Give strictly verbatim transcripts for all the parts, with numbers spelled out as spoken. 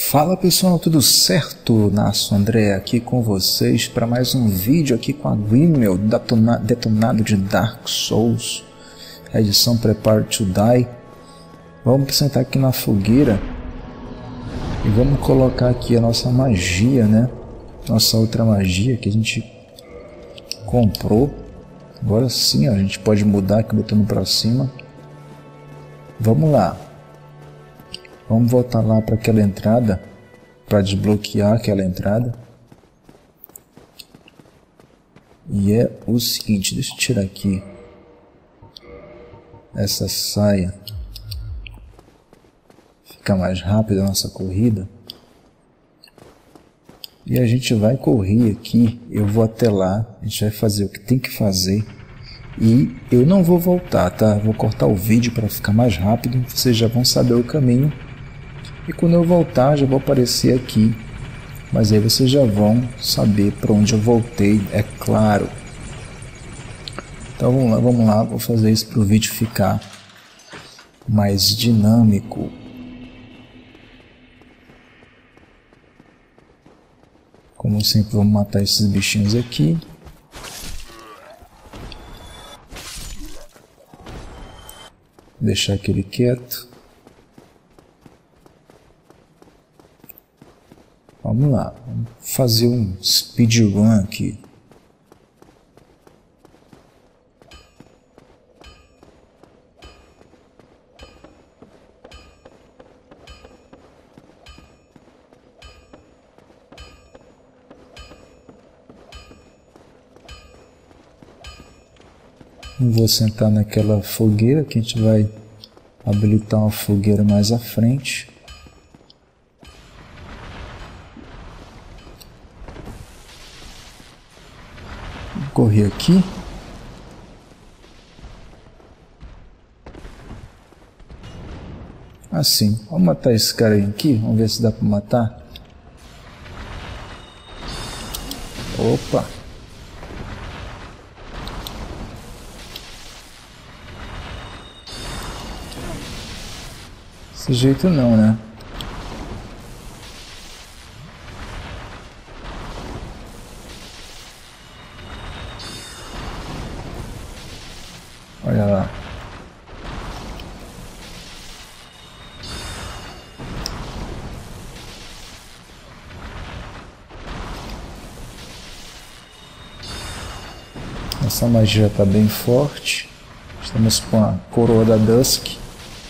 Fala pessoal, tudo certo? Nasso André aqui com vocês para mais um vídeo aqui com a Grimmel detonado de Dark Souls, edição Prepare to Die. Vamos sentar aqui na fogueira e vamos colocar aqui a nossa magia, né? Nossa outra magia que a gente comprou. Agora sim, ó, a gente pode mudar aqui botando para cima. Vamos lá. Vamos voltar lá para aquela entrada, para desbloquear aquela entrada. E é o seguinte, deixa eu tirar aqui essa saia. Fica mais rápida a nossa corrida. E a gente vai correr aqui, eu vou até lá, a gente vai fazer o que tem que fazer. E eu não vou voltar, tá? Vou cortar o vídeo para ficar mais rápido, vocês já vão saber o caminho. E quando eu voltar já vou aparecer aqui, mas aí vocês já vão saber para onde eu voltei, é claro. Então vamos lá, vamos lá, vou fazer isso para o vídeo ficar mais dinâmico. Como sempre, vamos matar esses bichinhos aqui. Deixar aquele quieto. Vamos lá, vamos fazer um speedrun aqui. Não vou sentar naquela fogueira, que a gente vai habilitar uma fogueira mais à frente. Correr aqui. Assim, vamos matar esse cara aí aqui, vamos ver se dá para matar. Opa! Desse jeito não, né? Olha lá. Essa magia está bem forte. Estamos com a coroa da Dusk.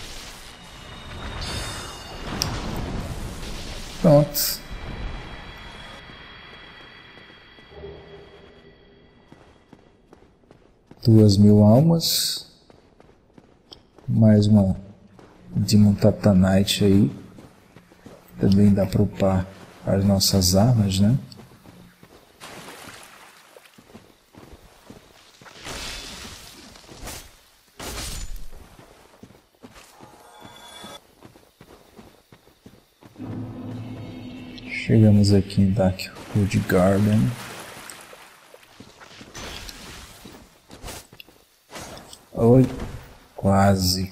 Pronto. Duas mil almas, mais uma Demon Tatanite aí, também dá para upar as nossas armas, né? Chegamos aqui em Darkwood Garden. Oi, quase.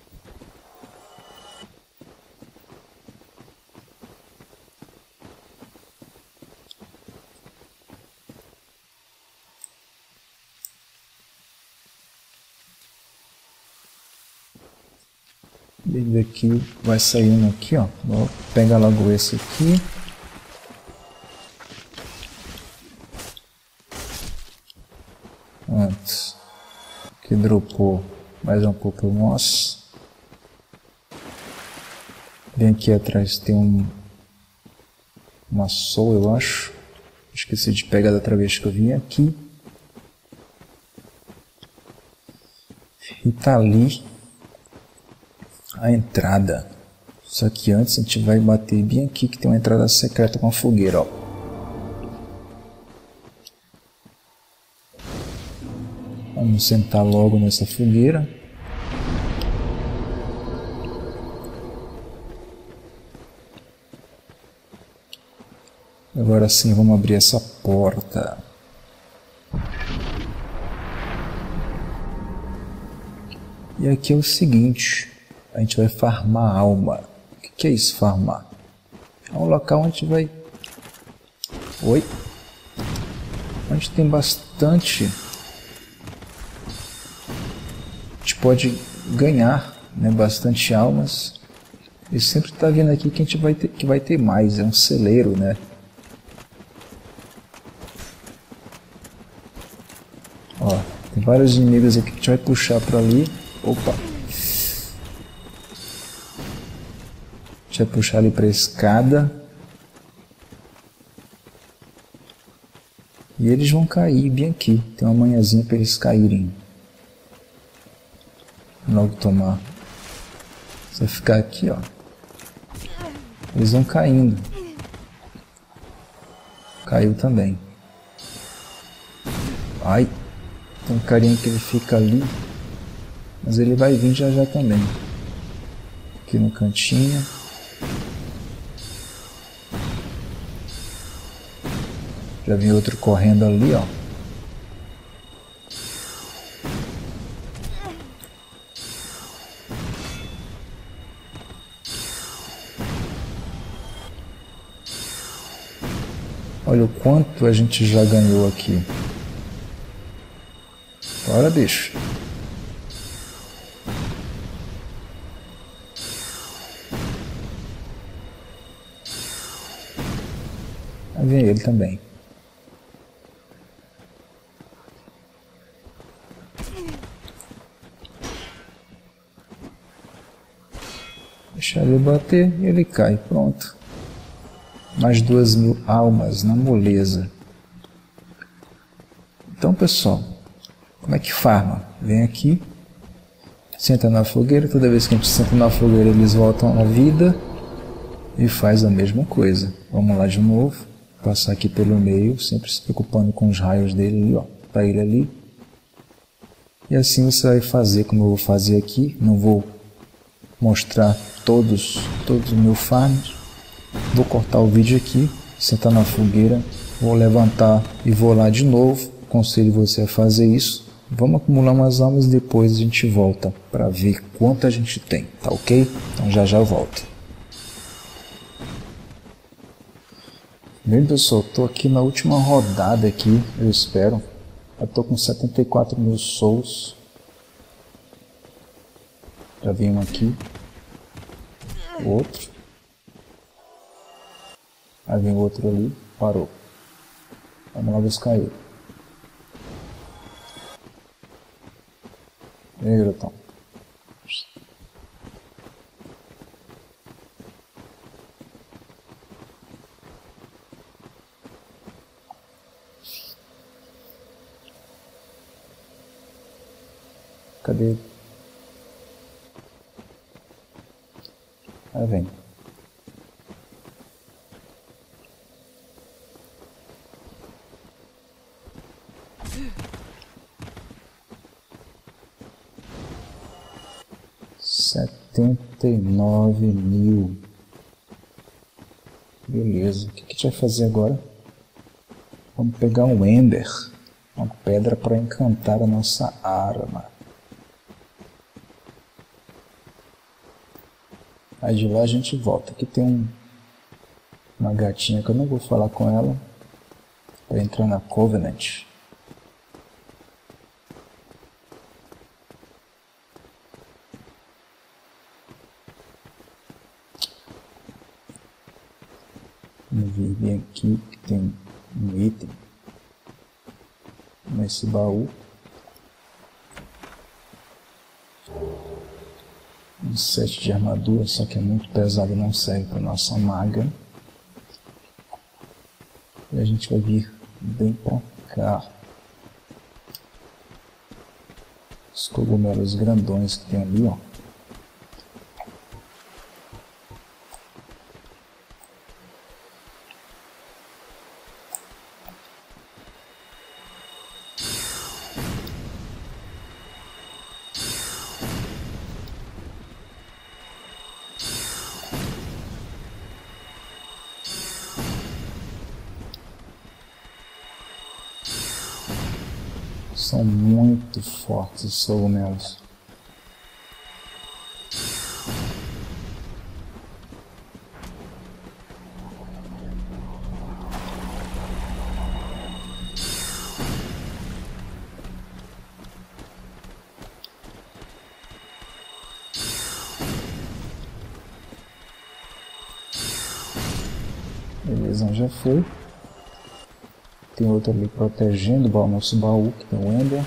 Ele aqui vai saindo aqui, ó. Vou pegar logo esse aqui. Antes. Que dropou mais um pouco nosso. Bem aqui atrás tem um uma soul, eu acho. Esqueci de pegar da outra vez que eu vim aqui. E tá ali a entrada. Só que antes a gente vai bater bem aqui que tem uma entrada secreta com a fogueira, ó. Vamos sentar logo nessa fogueira. Agora sim, vamos abrir essa porta. E aqui é o seguinte, a gente vai farmar alma. O que é isso, farmar? É um local onde vai... Oi? Onde tem bastante... A gente pode ganhar, né, bastante almas. E sempre tá vindo aqui que a gente vai ter, que vai ter mais. É um celeiro, né? Ó, tem vários inimigos aqui que a gente vai puxar pra ali. Opa! A gente vai puxar ali pra escada. E eles vão cair bem aqui. Tem uma manhãzinha pra eles caírem. Logo tomar. Você vai ficar aqui, ó. Eles vão caindo. Caiu também. Ai. Tem um carinha que ele fica ali. Mas ele vai vir já já também. Aqui no cantinho. Já vem outro correndo ali, ó. Olha o quanto a gente já ganhou aqui. Bora, bicho. Aí vem ele também. Deixa ele bater e ele cai. Pronto. Mais duas mil almas na moleza. Então, pessoal, como é que farma? Vem aqui, senta na fogueira. Toda vez que a gente senta na fogueira, eles voltam à vida e faz a mesma coisa. Vamos lá de novo, passar aqui pelo meio, sempre se preocupando com os raios dele ali, ó, para ele ali. E assim você vai fazer como eu vou fazer aqui. Não vou mostrar todos, todos os meus farms. Vou cortar o vídeo aqui, sentar na fogueira, vou levantar e vou lá de novo. Aconselho você a fazer isso. Vamos acumular umas almas e depois a gente volta para ver quanto a gente tem, tá ok? Então já já eu volto. Bem, pessoal, tô aqui na última rodada aqui, eu espero. Eu tô com setenta e quatro mil souls. Já vi um aqui. Outro. Aí vem outro ali, parou. Vamos lá buscar ele. E aí, grotão? Cadê ele? Aí vem. Setenta e nove mil. Beleza. O que a gente vai fazer agora? Vamos pegar um Ember, uma pedra para encantar a nossa arma. Aí de lá a gente volta. Aqui tem um, uma gatinha que eu não vou falar com ela para entrar na Covenant. Vamos ver bem aqui que tem um item nesse baú. Um set de armadura, só que é muito pesado e não serve para nossa maga. E a gente vai vir bem para cá. Os cogumelos grandões que tem ali, ó. São muito fortes os cogumelos. Beleza, já foi. Tem outro ali protegendo o nosso baú, que tem o Ender.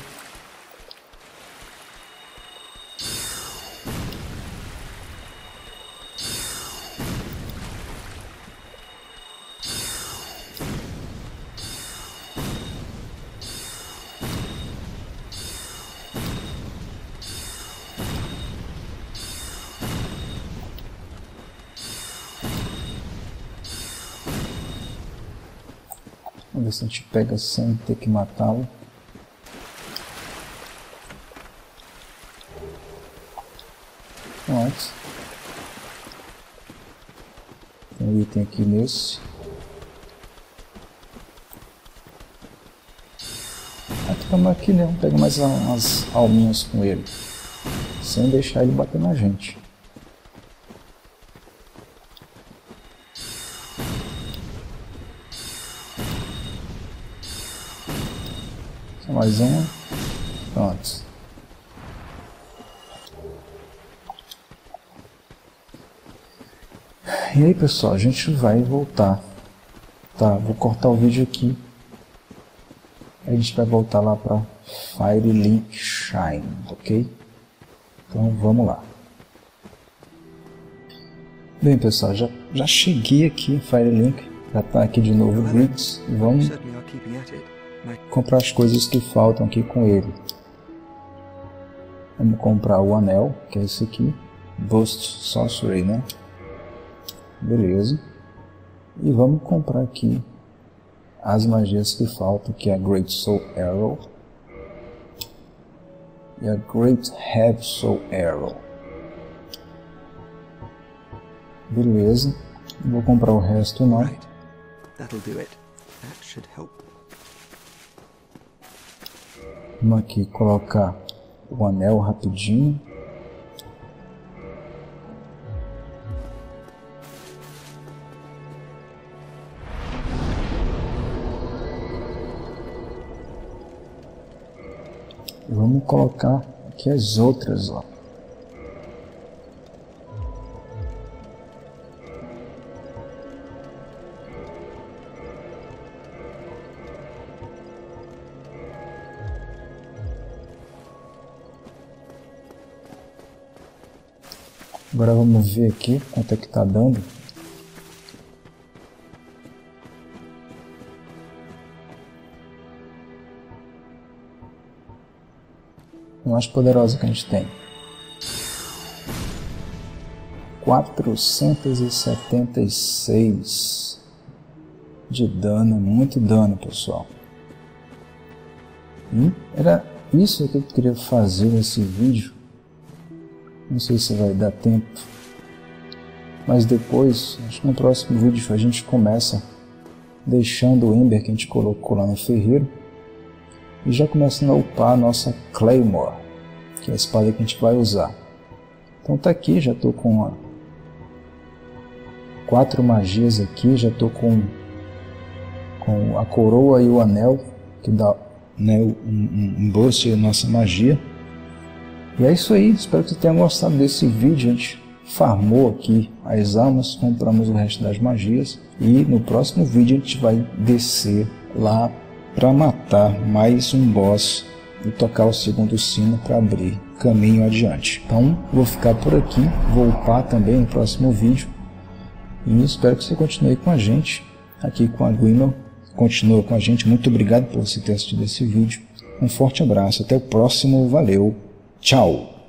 Vamos ver se a gente pega sem ter que matá-lo. Pronto. Tem um item aqui nesse. Ficamos aqui, né? Vamos pegar mais umas alminhas com ele. Sem deixar ele bater na gente. Mais uma. Pronto. E aí, pessoal, a gente vai voltar. Tá, vou cortar o vídeo aqui. A gente vai voltar lá para Firelink Shrine, ok? Então vamos lá. Bem, pessoal, já, já cheguei aqui em Firelink. Já tá aqui de novo o Griggs. Vamos comprar as coisas que faltam aqui com ele. Vamos comprar o anel, que é esse aqui. Burst Sorcery, né? Beleza. E vamos comprar aqui as magias que faltam, que é a Great Soul Arrow e a Great Heavy Soul Arrow. Beleza. Não vou comprar o resto não. Vamos aqui colocar o anel rapidinho. E vamos colocar aqui as outras, ó. Agora vamos ver aqui quanto é que está dando. A mais poderosa que a gente tem. quatrocentos e setenta e seis de dano, muito dano, pessoal. E era isso que eu queria fazer nesse vídeo. Não sei se vai dar tempo, mas depois, acho que no próximo vídeo a gente começa deixando o Ember que a gente colocou lá no ferreiro e já começando a upar a nossa Claymore, que é a espada que a gente vai usar. Então tá aqui, já tô com a quatro magias aqui, já tô com, com a coroa e o anel, que dá, né, um, um, um boost à nossa magia. E é isso aí, espero que você tenha gostado desse vídeo. A gente farmou aqui as almas, compramos o resto das magias e no próximo vídeo a gente vai descer lá para matar mais um boss e tocar o segundo sino para abrir caminho adiante. Então vou ficar por aqui, vou upar também no próximo vídeo e espero que você continue com a gente aqui com a Gwynor. Continua com a gente, muito obrigado por você ter assistido esse vídeo. Um forte abraço, até o próximo, valeu! Tchau!